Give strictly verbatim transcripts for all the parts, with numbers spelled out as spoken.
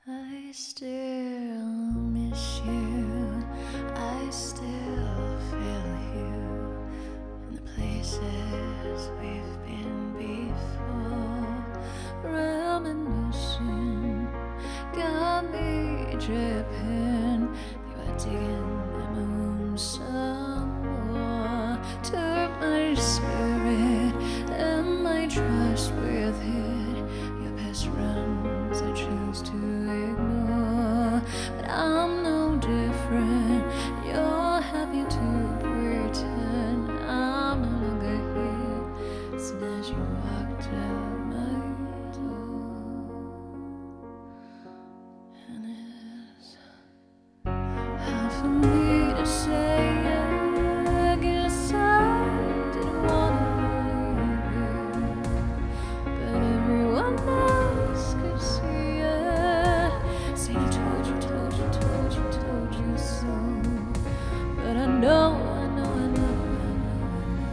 I still miss you, I still feel you in the places we've been before. Reminiscing got me dripping, you are digging at my womb some more. Took my spirit and my trust with it, your past runs I choose to ignore. But I'm no different, you're happy to pretend I'm no longer here. Soon as you walked out my door, and it's hard for me to say, I guess I didn't wanna believe it, but everyone else could see it. Saying I told you, told you, told you, told you so, but I know, I know, I know, I know.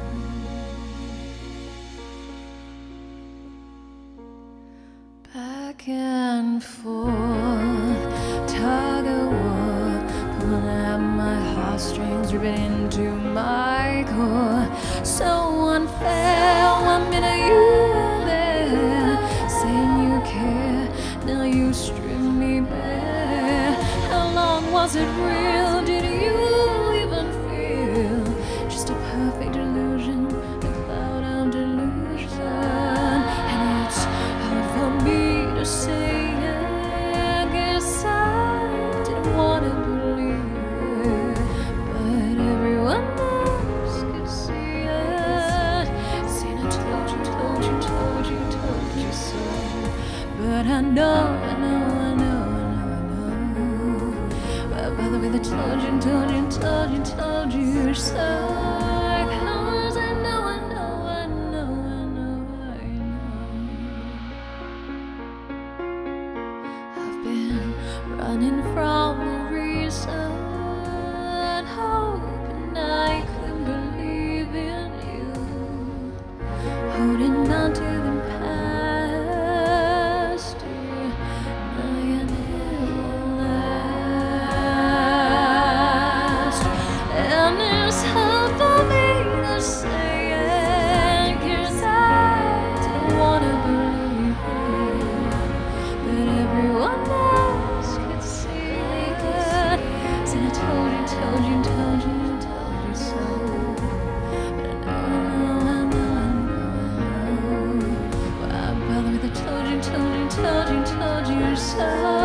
Back and forth, tug of war, pulling at my heartstrings, ripping into my core. So unfair, one minute you were there, saying you care, now you strip me bare. How long was it real? Did you even feel? Just a perfect illusion, a cloud of delusion. And it's hard for me to say, I guess I didn't wanna believe it, but everyone else could see it. Saying I told you, told you, told you, told you so, but I know, I know, I know, I know, I know. Well, by the way, they told you, told you, told you, told you so. 'Cause I know, I know, I know, I know, I know. I've been running from the reason, hoping I could believe in you, holding on to the past. Now you never last, and it's hard for me to say it, 'cause I didn't wanna believe it, but everyone else could see it. Said I told you, told you, told you, told you so, but I know, I know, I know, I know, I know. Well, by the way, they told you, told you, told you, told you so.